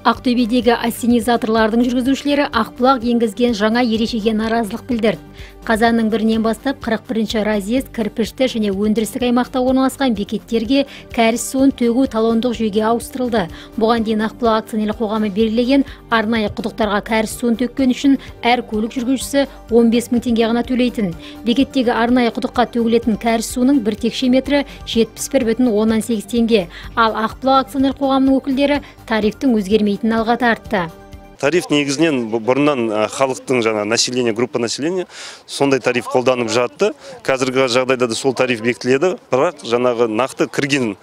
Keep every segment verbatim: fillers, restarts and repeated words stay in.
Ақтөбедегі ассенизаторлардың жүргізушілері Ақбұлақ енгізген жаңа ережеге наразылық білдірді. Қазанның бірінен бастап қырық бірінші разъезд кірпішті және өндірістік аймақта орналасқан бекеттерге кәріз суын төгу талондық жүйеге ауыстырылды. Бұған дейін Ақбұлақ акционерлік қоғамы белгілеген арнайы құдықтарға кәріз суын төккен үшін әр көлік жүргізушісі он бес мың теңге ғана төлейтін. Бекеттегі арнайы құдыққа төгілетін кәріз суының бір текше метрі жетпіс бір бүтін оннан сегіз теңге. Ал Ақбұлақ акционерлік қоғамының өкілдері тарифтің өзгермейтінін алға тартты. Тариф негізінен бұрыннан халықтың жаңа население, группа населения сондай тариф қолданып жатты. Қазіргі жағдайда да сол тариф бекітіледі, бірақ жаңағы нақты кірген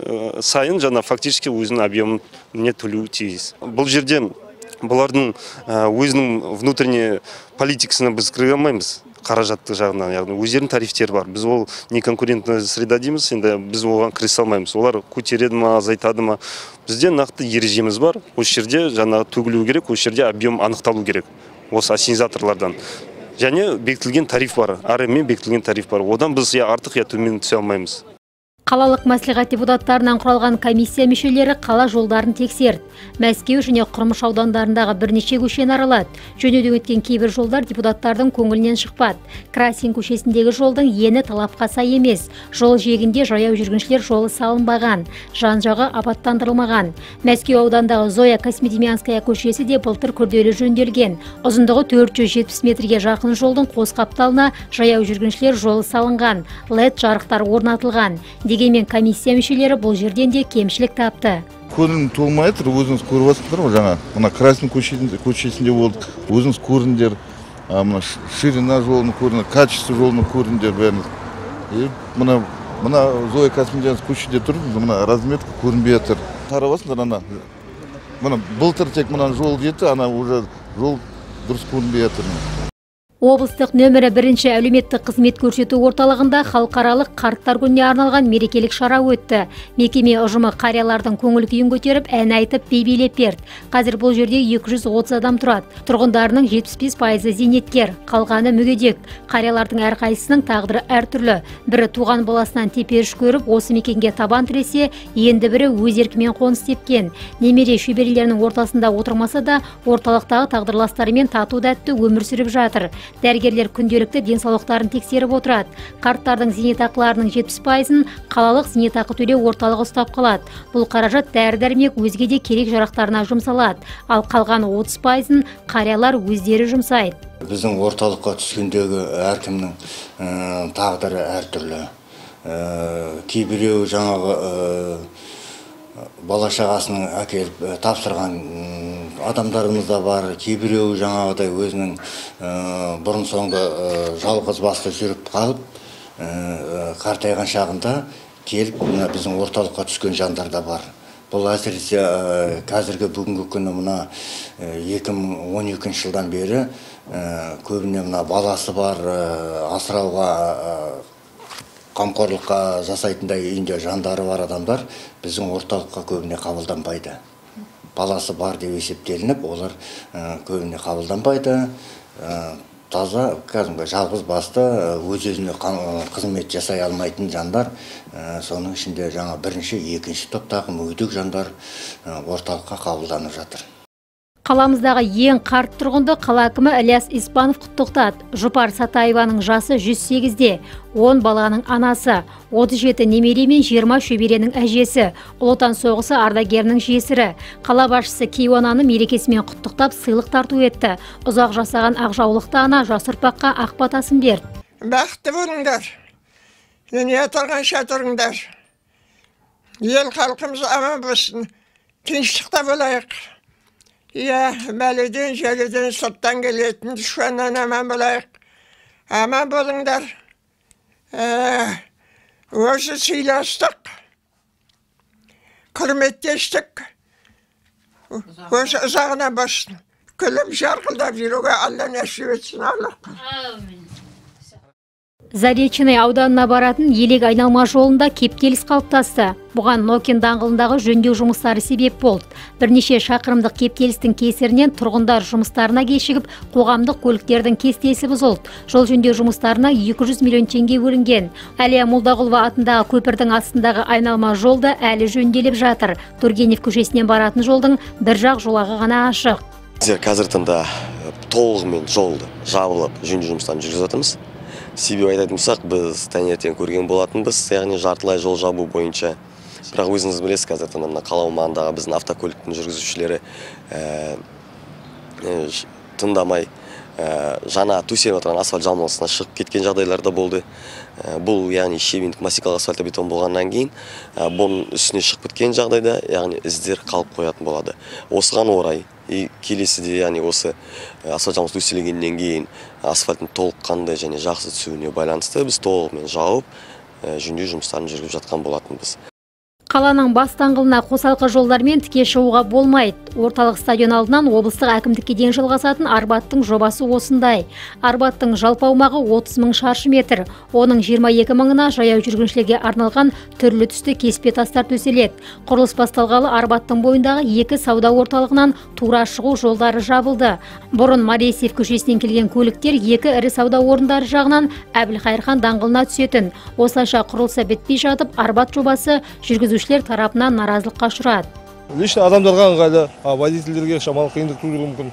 сайын жаңа фактически өзінің объемын не төлеуі тиіс. Бұл жерде бұлардың өзінің внутренний политикасына біз кіре алмаймыз. Қаражатты жағынан, яғни өздерінің тарифтері бар. Біз ол не конкурентная среда дейміз, енді біз оған кірісе алмаймыз. Олар көтереді ма, азайтады ма? Бізде нақты ережеміз бар. Осы жерде жаңағы төгілу керек, осы жерде объем анықталу керек. Осы ассенизаторлардан. Және бекітілген тариф бар. Арамен бекітілген тариф бар. Одан біз я артық, я төмен түсе алмаймыз. Қалалық мәслихат депутаттарынан құралған комиссия мүшелері қала жолдарын тексерді. Мәскеу және Құрмыш аудандарындағы бірнеше көшені аралады. Жөндеуден өткен кейбір жолдар депутаттардың көңілінен шықпады. Красин көшесіндегі жолдың ені талапқа сай емес. Жол жиегінде жаяу жүргіншілер жолы салынбаған, жан-жағы абаттандырылмаған. Мәскеу аудандағы Зоя Космодемьянская көшесі де былтыр күрделі жөнделген. Ұзындығы төрт жүз жетпіс метрге жақын жолдың қос қапталына жаяу жүргіншілер жолы салынған, лед жарықтар орнатылған. Дегенмен комиссия мүшелері бұл жерден де кемшілік тапты. Көңілім толмай тұр, өзіңіз көріп отырсыздар ғой, жаңа мына Красин көшесінде болдық, өзіңіз көрдіңдер, мына ширина жолын көрдіңдер, качество жолын көрдіңдер бәріңіз. Мына мына Зоя Космодемьянская көшеде тұрдыңыз, мына разметка көрінбей жатыр. Қарабасыңдар ана. Мына былтыр тек мына жол жетті, ана уже жол дұрыс көрінбей жатыр. Облыстық нөмірі бірінші әлеуметтік қызмет көрсету орталығында халықаралық қарттар күніне арналған мерекелік шара өтті. Мекеме ұжымы қариялардың көңіл күйін көтеріп, ән айтып, би билеп берді. Қазір бұл жерде екі жүз отыз адам тұрады. Тұрғындарының жетпіс бес пайызы зейнеткер, қалғаны мүгедек. Қариялардың әрқайсысының тағдыры әртүрлі. Бірі туған баласынан теперіш көріп, осы мекенге табан тіресе, енді бірі өз еркімен қоныс тепкен. Немере шөберелерінің ортасында отырмаса да, орталықтағы тағдырластарымен тату тәтті өмір сүріп жатыр. Дәрігерлер күнделікті денсаулықтарын тексеріп отырады. Қарттардың зейнетақыларының жетпіс пайызын қалалық зейнетақы төлеу орталығы ұстап қалады. Бұл қаражат дәрі-дәрмек өзге де керек жарақтарына жұмсалады. Ал қалған отыз пайызын қариялар өздері жұмсайды. Біздің орталыққа түскендегі әркімнің тағдыры әртүрлі. Кейбіреу жаңағы бала-шағасының әкеліп тапсырған адамдарымыз да бар, кейбіреу жаңағыдай өзінің бұрын соңды жалғыз басты жүріп қалып, қартайған шағында келіп біздің орталыққа түскен жандар да бар. Бұл әсіресе қазіргі бүгінгі күні мына екі мың он екінші жылдан бері көбіне мына баласы бар, асырауға қамқорлыққа жасайтындай үйінде жандары бар адамдар біздің орталыққа көбіне қабылданбайды. Баласы бар деп есептелініп, олар көбіне қабылданбайды. Таза, кәдімгі жалғыз басты, өз-өзіне қызмет жасай алмайтын жандар, соның ішінде жаңа бірінші, екінші топтағы мүгедек жандар орталыққа қабылданып жатыр. Қаламыздағы ең қарт тұрғынды қала әкімі Ілияс Испанов құттықтады. Жұпар Сатаеваның жасы жүз сегізде, он баланың анасы, отыз жеті немере мен жиырма шөберенің әжесі, Ұлы Отан соғысы ардагерінің жесірі. Қала басшысы Кейуананы мерекесімен құттықтап сыйлық тарту етті. Ұзақ жасаған ақжаулықты ана жас ұрпаққа ақ батасын берді. Бақытты болыңдар, дүние тұрғанша тұрыңдар. Ел халқымыз аман болсын, тыныштықта болайық. Иә, мәледен, желеден, сырттан келетін дұшпаннан аман болайық. Аман болыңдар. Осы сыйластық, құрметтестік, осы ұзағына бассын. Күліп жарқылдап жүруге Алла нәсіп етсін, Аллах. Заречный ауданына баратын елек айналма жолында кептеліс қалыптасты. Бұған Нокен даңғылындағы жөндеу жұмыстары себеп болды. Бірнеше шақырымдық кептелістің кесірінен тұрғындар жұмыстарына кешігіп, қоғамдық көліктердің кестесі бұзылды. Жол жөндеу жұмыстарына екі жүз миллион теңге бөлінген. Әлия Молдағұлова атындағы көпірдің астындағы айналма жолда әлі жөнделіп жатыр. Тургенев көшесінен баратын жолдың бір жақ жолағы ғана ашық. Қазір таңда толығымен жолды жабылып жөндеу жұмыстарын жүргізіп жатырмыз. Себебі айтатын болсақ, біз таңертең көрген болатынбыз, яғни жартылай жол жабу бойынша. Бірақ өзіңіз білесіз, қазір таңда қала аумағындағы біздің автокөліктің жүргізушілері тыңдамай жаңа төселіп отырған асфальт жамылғысына шығып кеткен жағдайларда болды. Бұл яғни шебендік массикалық асфальтобетон болғаннан кейін бұның үстіне шығып кеткен жағдайда, яғни іздер қалып қоятын болады. Осыған орай келесіде, яғни осы асфальт жамылғысы төселгеннен кейін асфальттың толыққандай және жақсы түсуіне байланысты біз толығымен жауып жөндеу жұмыстарын жүргізіп жатқан болатынбыз. Қаланың бас даңғылына қосалқы жолдармен тіке шығуға болмайды. Орталық стадион алдынан облыстық әкімдікке дейін жалғасатын Арбаттың жобасы осындай. Арбаттың жалпы аумағы отыз мың шаршы метр. Оның жиырма екі мыңына жаяу жүргіншілерге арналған түрлі түсті кеспе тастар төселеді. Құрылыс басталғалы Арбаттың бойындағы екі сауда орталығынан тура шығу жолдары жабылды. Бұрын Маресев көшесінен келген көліктер екі ірі сауда орындары жағынан Әбілқайырхан даңғылына түсетін. Осылайша құрылысы бітпей жатып, Арбат жобасы жүргізушілер тарапынан наразылыққа ұшырады. Лично адамдарға ыңғайлы, а водительдерге шамалы қиындық тудыруы мүмкін.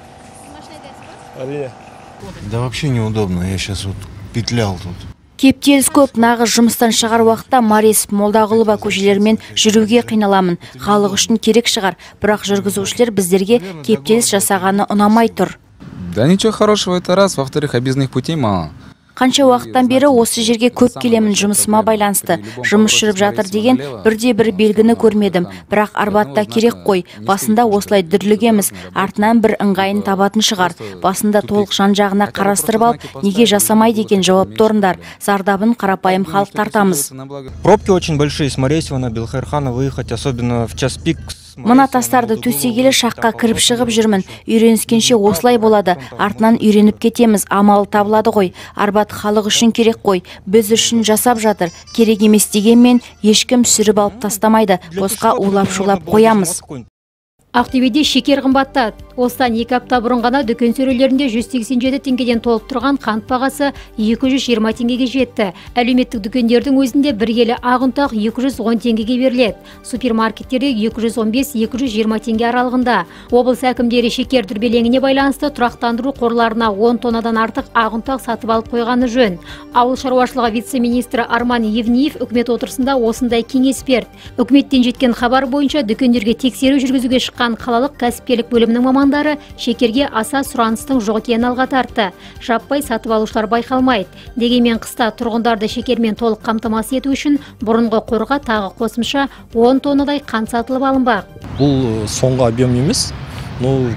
Әрине. Да вообще неудобно, я сейчас вот петлял тут. Кептеліс көп, нағыз жұмыстан шығар уақытта Маресев, Молдағұлова көшелерімен жүруге қиналамын. Халық үшін керек шығар, бірақ жүргізушілер біздерге кептеліс жасағаны ұнамай тұр. Да ничего хорошего, это раз, во-вторых, объездных путей мало. Қанша уақыттан бері осы жерге көп келемін, жұмысыма байланысты. Жұмыс жүріп жатыр деген бірде бір белгіні көрмедім. Бірақ Арбатта керек қой. Басында осылай дүрлігеміз, артынан бір ыңғайын табатын шығар. Басында толық жан-жағына қарастырып алып, неге жасамайды екен жауапты орындар. Зардабын қарапайым халық тартамыз. Пробки очень большие с Маресева на Белхайырхана выехать, особенно в час пик. Мына тастарды төсегелі шаққа кіріп шығып жүрмін. Үйреніскенше осылай болады. Артынан үйреніп кетеміз. Амалы табылады ғой. Арбат халық үшін керек қой. Біз үшін жасап жатыр. Керек емес дегенмен ешкім сүріп алып тастамайды. Босқа улап-шулап қоямыз. Ақтөбеде шекер қымбаттады. Осыдан екі апта бұрын ғана дүкен сөрелерінде жүз сексен жеті теңгеден толып тұрған қант бағасы екі жүз жиырма теңгеге жетті. Әлеуметтік дүкендердің өзінде бір келі ақ ұнтақ екі жүз он теңгеге беріледі. Супермаркеттерде екі жүз он бес - екі жүз жиырма теңге аралығында. Облыс әкімдері шекер дүрбелеңіне байланысты тұрақтандыру қорларына он тоннадан артық ақ ұнтақ сатып алып қойғаны жөн. Ауыл шаруашылығы вице-министрі Арман Евниев үкімет отырысында осындай кеңес берді. Үкіметтен жеткен хабар бойынша дүкендерге тексеру жүргізуге шыққан қалалық кәсіпкерлік бөлімінің мамандары шекерге аса сұраныстың жоқ екенін алға тартты. Жаппай сатып алушылар байқалмайды. Дегенмен қыста тұрғындарды шекермен толық қамтамасыз ету үшін бұрынғы қорға тағы қосымша он тоннадай қант сатылып алынбақ. Бұл соңғы объем емес, но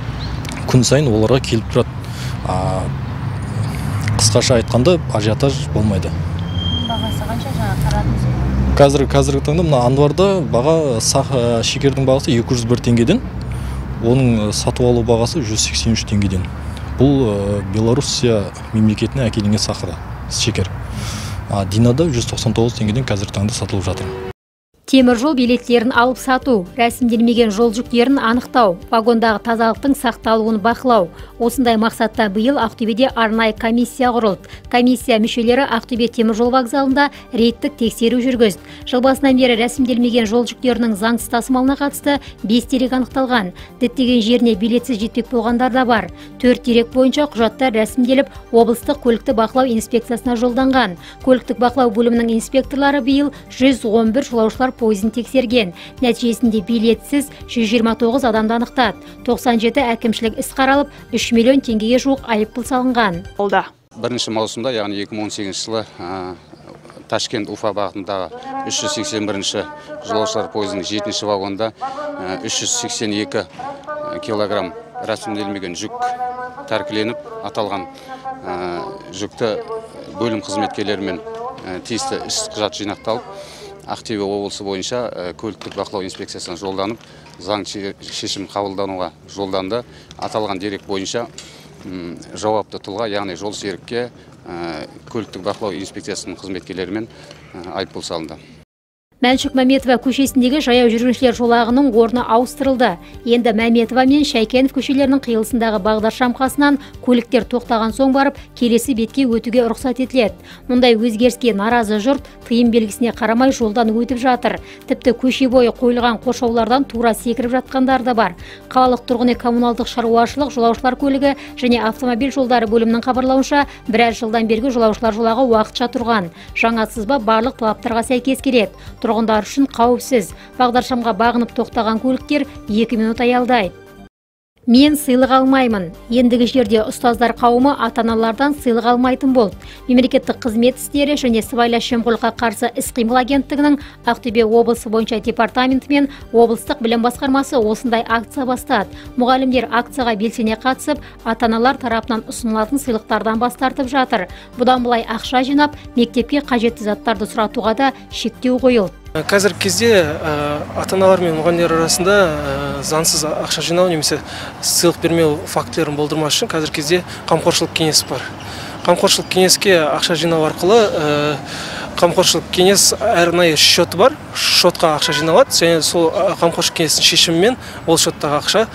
күн сайын оларға келіп тұрады. Қысқаша айтқанда ажиотаж болмайды. Бағасы қанша жаңа қарадыңыз? Қазір қазіргі таңда мына Анварда баға шекердің бағасы екі жүз бір теңгеден, оның сатып алу бағасы жүз сексен үш теңгеден. Бұл Белоруссия мемлекетіне әкелінген сахара шекер. Динада жүз тоқсан тоғыз теңгеден қазіргі таңда сатылып жатыр. Темір жол билеттерін алып сату, рәсімделмеген жол жүктерін анықтау, вагондағы тазалықтың сақталуын бақылау. Осындай мақсатта биыл Ақтөбеде арнайы комиссия құрылды. Комиссия мүшелері Ақтөбе темір жол вокзалында рейдтік тексеру жүргізді. Жыл басынан бері рәсімделмеген жол жүктерінің заңсыз тасымалына қатысты бес дерек анықталған. Діттеген жеріне билетсіз жетпек болғандар да бар. төрт дерек бойынша құжаттар рәсімделіп, облыстық көлікті бақылау инспекциясына жолданған. Көліктік бақылау бөлімінің инспекторлары биыл жүз он бір жолаушылар пойызын тексерген. Нәтижесінде билетсіз жүз жиырма тоғыз адамды анықтады. тоқсан жеті әкімшілік іс қаралып, үш миллион теңгеге жуық айыппұл салынған. Бірінші маусымда, яғни екі мың он сегізінші жылы Ташкент-Уфа бағытындағы үш жүз сексен бірінші жолаушылар пойызының жетінші вагонда үш жүз сексен екі килограмм рәсімделмеген жүк тәркіленіп, аталған жүкті бөлім қызметкерлерімен тиісті іс құжат жинақталып, Ақтөбе облысы бойынша көліктік бақылау инспекциясына жолданып, заң шешім қабылдануға жолданды. Аталған дерек бойынша жауапты тұлға, яғни жол серікке көліктік бақылау инспекциясының қызметкерлерімен айыппұл салынды. Мәншүк Мәметова көшесіндегі жаяу жүргіншілер жолағының орны ауыстырылды. Енді Мәметова мен Шайкенов көшелерінің қиылысындағы бағдаршам қасынан көліктер тоқтаған соң барып, келесі бетке өтуге рұқсат етіледі. Мұндай өзгеріске наразы жұрт тыйым белгісіне қарамай жолдан өтіп жатыр. Тіпті көше бойы қойылған қоршаулардан тура секіріп жатқандар да бар. Қалалық тұрғын үй коммуналдық шаруашылық, жолаушылар көлігі және автомобиль жолдары бөлімінің хабарлауынша, біраз жылдан бергі жолаушылар жолағы уақытша тұрған. Жаңа сызба барлық талаптарға сәйкес келеді. Тұрғындар үшін қауіпсіз. Бағдаршамға бағынып тоқтаған көліктер екі минут аялдайды. Мен сыйлық алмаймын. Ендігі жерде ұстаздар қауымы ата-аналардан сыйлық алмайтын болды. Мемлекеттік қызмет істері және сыбайлас жемқорлыққа қарсы іс-қимыл агенттігінің Ақтөбе облысы бойынша департаменті мен облыстық білім басқармасы осындай акция бастады. Мұғалімдер акцияға белсене қатысып, ата-аналар тарапынан ұсынылатын сыйлықтардан бас тартып жатыр. Бұдан былай ақша жинап, мектепке қажетті заттарды сұратуға да шектеу қойылды. Қазіргі кезде ата-аналар мен мұғалімдер арасында заңсыз ақша жинау немесе сыйлық бермеу фактілерін болдырмас үшін қазіргі кезде қамқоршылық кеңес бар. Қамқоршылық кеңеске ақша жинау арқылы қамқоршылық кеңес арнайы шоты бар, шотқа ақша жиналады, және сол қамқоршылық кеңестің шешімімен ол шоттағы ақша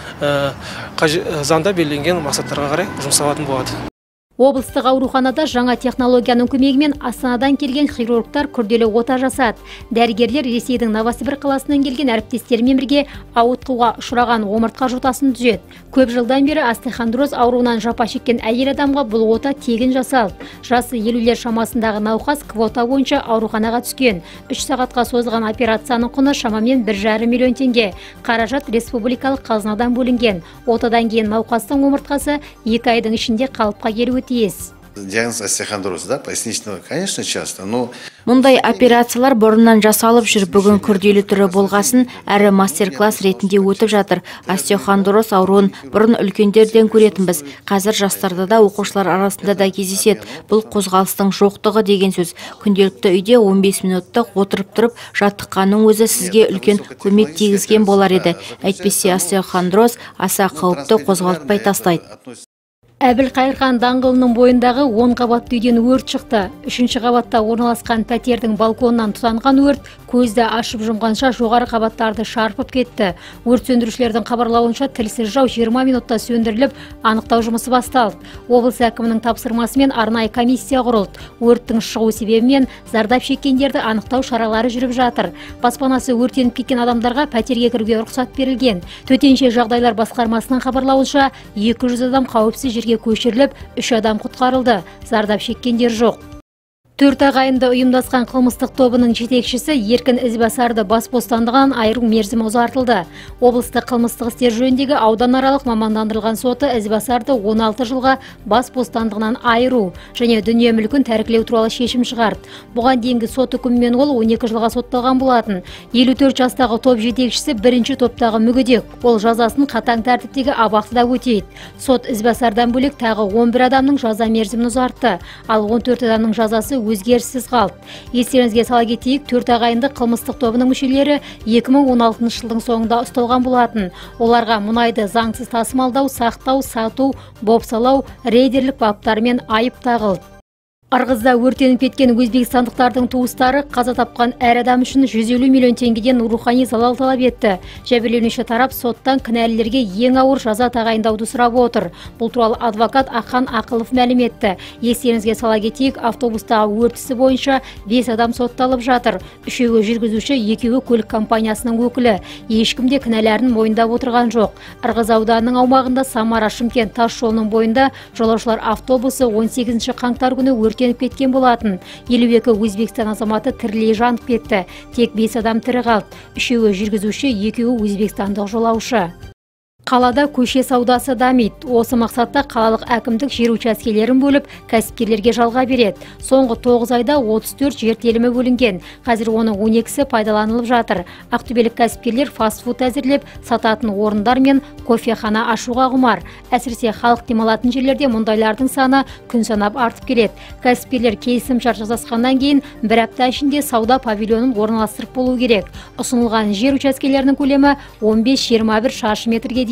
заңда белгіленген мақсаттарға қарай жұмсалатын болады. Облыстық ауруханада жаңа технологияның көмегімен Астанадан келген хирургтар күрделі ота жасады. Дәрігерлер Ресейдің Новосібір қаласынан келген әріптестерімен бірге ауытқуға ұшыраған омыртқа жотасын түзеді. Көп жылдан бері остеохондроз ауруынан жапа шеккен әйел адамға бұл ота тегін жасалды. Жасы елулер шамасындағы науқас квота бойынша ауруханаға түскен. үш сағатқа созылған операцияның құны шамамен бір жарым миллион теңге. Қаражат республикалық қазынадан бөлінген. Отадан кейін науқастың омыртқасы екі айдың ішінде қалыпқа келуі тиіс. Диагноз остеохондроз, да, поясничного, конечно, часто, но... Мұндай операциялар бұрыннан жасалып жүр, бүгін күрделі түрі болғасын, әрі мастер-класс ретінде өтіп жатыр. Остеохондроз ауруын бұрын үлкендерден көретінбіз. Қазір жастарда да, оқушылар арасында да кездеседі. Бұл қозғалыстың жоқтығы деген сөз. Күнделікті үйде он бес минуттық отырып тұрып жаттыққанның өзі сізге үлкен көмек тигізген болар еді. Әйтпесе остеохондроз аса қауіпті қозғалтпай тастайды. Әбілқайырхан даңғылының бойындағы он қабатты үйден өрт шықты. Үшінші қабатта орналасқан пәтердің балконынан тұтанған өрт көзді ашып жұмғанша жоғары қабаттарды шарпып кетті. Өрт сөндірушілердің хабарлауынша тілсіз жау жиырма минутта сөндіріліп, анықтау жұмысы басталды. Облыс әкімінің тапсырмасымен арнайы комиссия құрылды. Өрттің шығу себебімен зардап шеккендерді анықтау шаралары жүріп жатыр. Баспанасы өртеніп кеткен адамдарға пәтерге кіруге рұқсат берілген. Төтенше жағдайлар басқармасының хабарлауынша екі жүз адам қауіпсіз жерге көшіріліп, үш адам құтқарылды. Зардап шеккендер жоқ. Төрт ағайынды ұйымдасқан қылмыстық тобының жетекшісі Еркін Ізбасарды бас бостандығынан айыру мерзімі ұзартылды. Облыстық қылмыстық істер жөніндегі ауданаралық мамандандырылған соты Ізбасарды он алты жылға бас бостандығынан айыру және дүние мүлкін тәркілеу туралы шешім шығарды. Бұған дейінгі сот үкімімен ол он екі жылға сотталған болатын. елу төрт жастағы топ жетекшісі бірінші топтағы мүгедек. Ол жазасын қатаң тәртіптегі абақтыда өтейді. Сот Ізбасардан бөлек тағы он бір адамның жаза мерзімін ұзартты, ал он төрт адамның жазасы өзгеріссіз қалды. Естеріңізге сала кетейік, төрт ағайынды қылмыстық тобының мүшелері екі мың он алтыншы жылдың соңында ұсталған болатын. Оларға мұнайды заңсыз тасымалдау, сақтау, сату, бопсалау, рейдерлік баптарымен айып тағылды. Ырғызда өртеніп кеткен өзбекстандықтардың туыстары қаза тапқан әр адам үшін жүз елу миллион теңгеден рухани залал талап етті. Жәбірленуші тарап соттан кінәлілерге ең ауыр жаза тағайындауды сұрап отыр. Бұл туралы адвокат Ақан Ақылов мәлім етті. Естеріңізге сала кетейік, автобустағы өртісі бойынша бес адам сотталып жатыр. Үшеуі жүргізуші, екеуі көлік компаниясының өкілі. Ешкім де кінәләрін мойындап отырған жоқ. Ырғыз ауданының аумағында Самара-Шымкент тас жолының бойында жолаушылар автобусы он сегізінші қаңтар күні өрт өртеніп кеткен болатын. елу екі Өзбекстан азаматы тірілей жанып кетті. Тек бес адам тірі қалды. Үшеуі жүргізуші, екеуі өзбекстандық жолаушы. Қалада көше саудасы дамиды. Осы мақсатта қалалық әкімдік жер учаскелерін бөліп, кәсіпкерлерге жалға береді. Соңғы тоғыз айда отыз төрт жер телімі бөлінген. Қазір оның он екісі пайдаланылып жатыр. Ақтөбелік кәсіпкерлер фастфуд әзірлеп, сататын орындар мен кофехана ашуға құмар. Әсіресе халық демалатын жерлерде мұндайлардың саны күн санап артып келеді. Кәсіпкерлер келісім-шарт жасасқаннан кейін бір апта ішінде сауда павильонын орналастырып болу керек. Ұсынылған жер учаскелерінің көлемі он бес жиырма бір шаршы метрге дейін.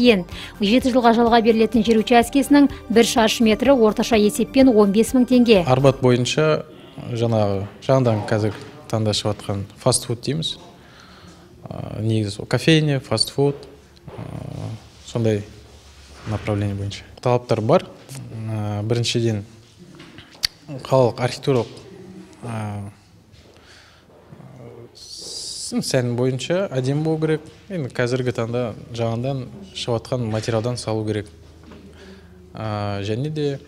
дейін. жеті жылға жалға берілетін жер учаскесінің бір шаршы метрі орташа есеппен он бес мың теңге. Арбат бойынша жаңағы жаңадан қазір таңда шығып жатқан фастфуд дейміз. Негізі кофейня, фастфуд, сондай направление бойынша. Талаптар бар. Біріншіден қалалық архитектуралық сән бойынша әдемі болу керек. Енді қазіргі таңда жаңадан шығып жатқан материалдан салу керек. Және де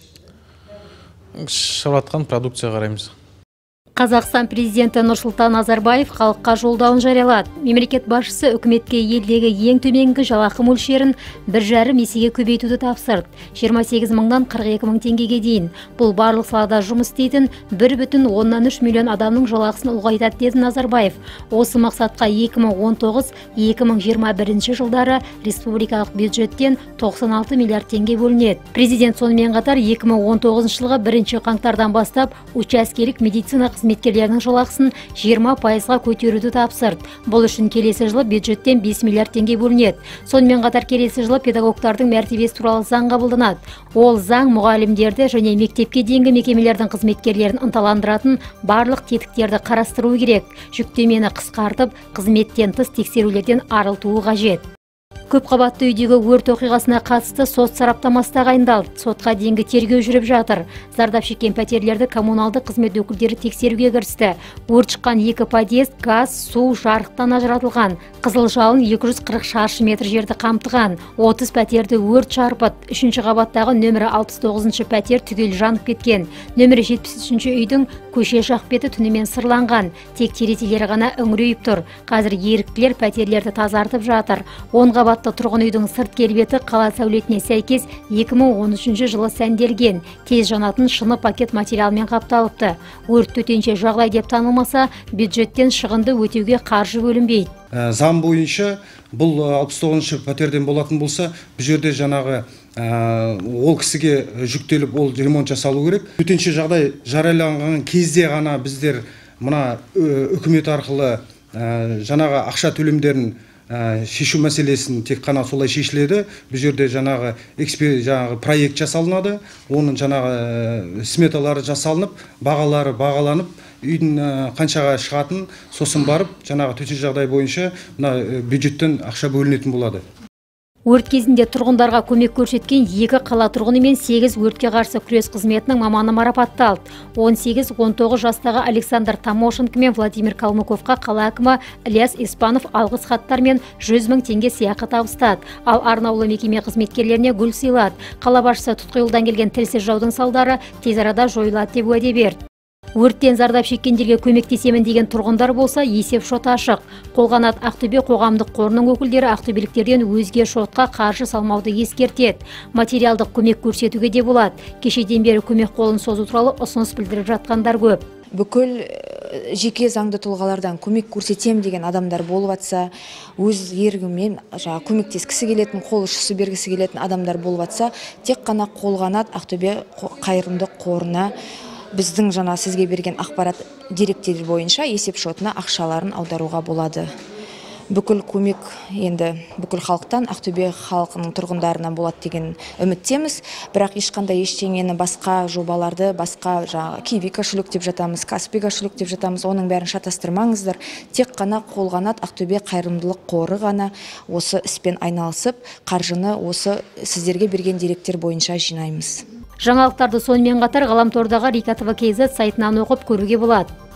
шығып жатқан продукция қараймыз. Қазақстан президенті Нұрсұлтан Назарбаев халыққа жолдауын жариялады. Мемлекет басшысы үкіметке елдегі ең төменгі жалақы мөлшерін бір жарым есеге көбейтуді тапсырды. жиырма сегіз мыңнан қырық екі мың теңгеге дейін. Бұл барлық салада жұмыс істейтін бір бүтін оннан үш миллион адамның жалақысын ұлғайтады деді Назарбаев. Осы мақсатқа екі мың он тоғыз - екі мың жиырма бірінші жылдары республикалық бюджеттен тоқсан алты миллиард теңге бөлінеді. Президент сонымен қатар екі мың он тоғызыншы жылғы бірінші қаңтардан бастап учаскелік медицина қызметкерлерінің жалақысын жиырма пайызға көтеруді тапсырды. Бұл үшін келесі жылы бюджеттен бес миллиард теңге бөлінеді. Сонымен қатар келесі жылы педагогтардың мәртебесі туралы заң қабылданады. Ол заң мұғалімдерді және мектепке дейінгі мекемелердің қызметкерлерін ынталандыратын барлық тетіктерді қарастыру керек. Жүктемені қысқартып, қызметтен тыс тексерулерден арылтуы қажет. Көп қабатты үйдегі өрт оқиғасына қатысты сот сараптамасы тағайындалды. Сотқа дейінгі тергеу жүріп жатыр. Зардап шеккен пәтерлерді коммуналды қызмет өкілдері тексеруге кірісті. Өрт шыққан екі подъезд газ, су, жарықтан ажыратылған. Қызыл жалын екі жүз қырық шаршы метр жерді қамтыған. отыз пәтерді өрт шарпыды. Үшінші қабаттағы нөмірі алпыс тоғызыншы пәтер түгел жанып кеткен. Нөмірі жетпіс үшінші үйдің көше жақ беті түнімен сырланған. Тек терезелері ғана үңірейіп тұр. Қазір еріктілер пәтерлерді тазартып жатыр. он қабатты тұрғын үйдің сырт келбеті қала сәулетіне сәйкес екі мың он үшінші жылы сәнделген. Тез жанатын шыны пакет материалмен қапталыпты. Өрт төтенше жағдай деп танылмаса, бюджеттен шығынды өтеуге қаржы бөлінбейді. Заң бойынша бұл алпыс тоғызыншы пәтерден болатын болса, бұл жерде жаңағы ол кісіге жүктеліп ол ремонт жасалу керек. Төтенше жағдай жарияланған кезде ғана біздер мына үкімет арқылы жаңағы ақша төлемдерін шешу мәселесін тек қана солай шешіледі. Бұл жерде жаңағы жаңағы проект жасалынады, оның жаңағы сметалары жасалынып, бағалары бағаланып, үйдің қаншаға шығатын, сосын барып жаңағы төтенше жағдай бойынша мына бюджеттен ақша бөлінетін болады. Өрт кезінде тұрғындарға көмек көрсеткен екі қала тұрғыны мен сегіз өртке қарсы күрес қызметінің маманы марапатталды. он сегіз он тоғыз жастағы Александр Тамошенко мен Владимир Калмыковқа қала әкімі Ильяс Испанов алғыс хаттар мен жүз мың теңге сыйақы табыстады. Ал арнаулы мекеме қызметкерлеріне гүл сыйлады. Қала басшысы тұтқиылдан келген тілсіз жаудың салдары тез арада жойылады деп уәде берді. Өрттен зардап шеккендерге көмектесемін деген тұрғындар болса, есеп шот ашық. Қолғанат Ақтөбе қоғамдық қорының өкілдері ақтөбеліктерден өзге шотқа қаржы салмауды ескертеді. Материалдық көмек көрсетуге де болады. Кешеден бері көмек қолын созу туралы ұсыныс білдіріп жатқандар көп. Бүкіл жеке заңды тұлғалардан көмек көрсетем деген адамдар болып атса, өз ерігімен көмектескісі келетін, қол ұшысы бергісі келетін адамдар болып атса, тек қана Қолғанат Ақтөбе қайырымдық қорына біздің жаңа сізге берген ақпарат деректері бойынша есеп шотына ақшаларын аударуға болады. Бүкіл көмек енді бүкіл халықтан, Ақтөбе халқының тұрғындарынан болады деген үміттеміз. Бірақ ешқандай ештеңені басқа жобаларды, басқа жаңа Киви кошелек деп жатамыз, Каспи кошелек деп жатамыз, оның бәрін шатастырмаңыздар. Тек қана Қолғанат Ақтөбе қайырымдылық қоры ғана осы іспен айналысып, қаржыны осы сіздерге берген деректер бойынша жинаймыз. Жаңалықтарды сонымен қатар ғаламтордағы Рика тэ вэ кей зет сайтынан оқып көруге болады.